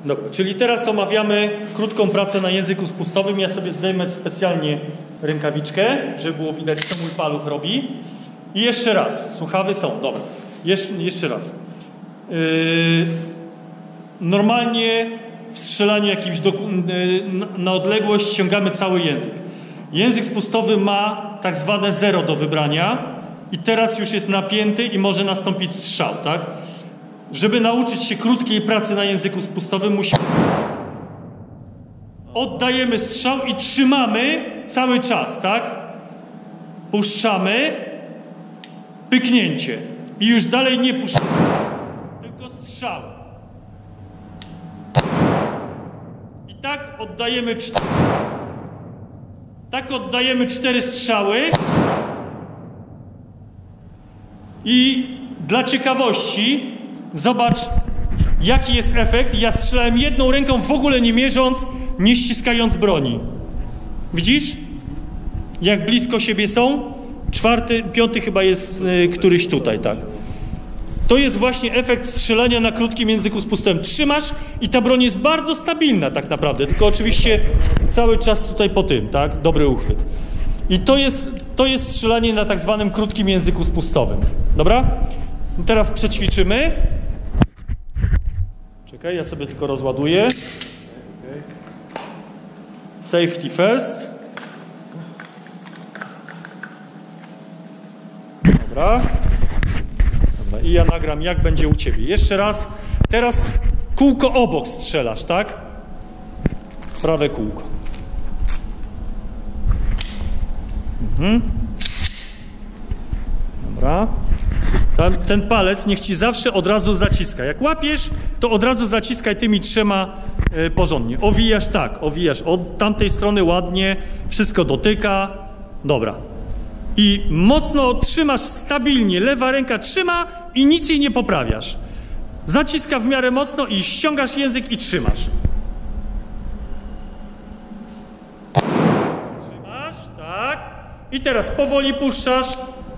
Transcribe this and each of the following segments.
Dobra, czyli teraz omawiamy krótką pracę na języku spustowym. Ja sobie zdejmę specjalnie rękawiczkę, żeby było widać, co mój paluch robi. I jeszcze raz, słuchawy są, dobra. Jeszcze raz. Normalnie w strzelaniu jakimś na odległość ściągamy cały język. Język spustowy ma tak zwane 0 do wybrania i teraz już jest napięty i może nastąpić strzał, tak? Żeby nauczyć się krótkiej pracy na języku spustowym, musimy... Oddajemy strzał i trzymamy cały czas, tak? Puszczamy, pyknięcie. I już dalej nie puszczamy, tylko strzał. I tak oddajemy 4 strzały. I dla ciekawości zobacz, jaki jest efekt. Ja strzelałem jedną ręką, w ogóle nie mierząc, nie ściskając broni. Widzisz? Jak blisko siebie są? 4., 5. chyba jest któryś tutaj, tak. To jest właśnie efekt strzelania na krótkim języku spustowym. Trzymasz i ta broń jest bardzo stabilna tak naprawdę, tylko oczywiście cały czas tutaj po tym, tak? Dobry uchwyt. I to jest strzelanie na tak zwanym krótkim języku spustowym. Dobra? I teraz przećwiczymy. Czekaj, ja sobie tylko rozładuję. Safety first. Dobra. I ja nagram, jak będzie u ciebie. Jeszcze raz. Teraz kółko obok strzelasz, tak? Prawe kółko. Dobra. Ten palec niech ci zawsze od razu zaciska. Jak łapiesz, to od razu zaciskaj tymi 3 porządnie. Owijasz tak, owijasz od tamtej strony ładnie, wszystko dotyka. Dobra. I mocno trzymasz stabilnie, lewa ręka trzyma i nic jej nie poprawiasz. Zaciska w miarę mocno i ściągasz język i trzymasz. Trzymasz, tak. I teraz powoli puszczasz.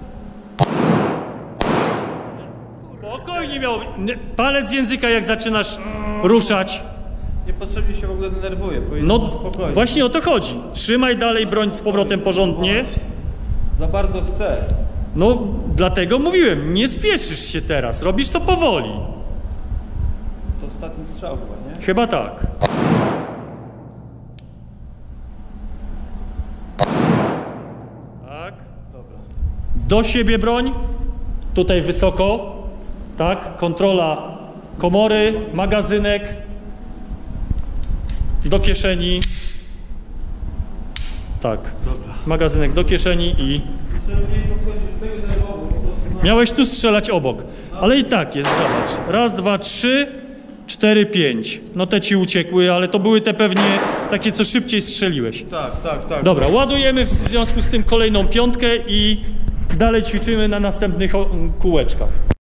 Spokojnie miał palec języka, jak zaczynasz ruszać. Niepotrzebnie się w ogóle denerwuje. No spokojnie. Właśnie o to chodzi. Trzymaj dalej broń z powrotem porządnie. Za bardzo chcę. No, dlatego mówiłem, nie spieszysz się teraz, robisz to powoli. To ostatni strzał chyba, nie? Chyba tak. Tak. Dobra. Do siebie broń, tutaj wysoko, tak, kontrola komory, magazynek, do kieszeni. Tak, dobra. Magazynek do kieszeni i... Miałeś tu strzelać obok, ale i tak jest, zobacz. 1, 2, 3, 4, 5. No te ci uciekły, ale to były te pewnie takie, co szybciej strzeliłeś. Tak. Dobra, ładujemy w związku z tym kolejną 5 i dalej ćwiczymy na następnych kółeczkach.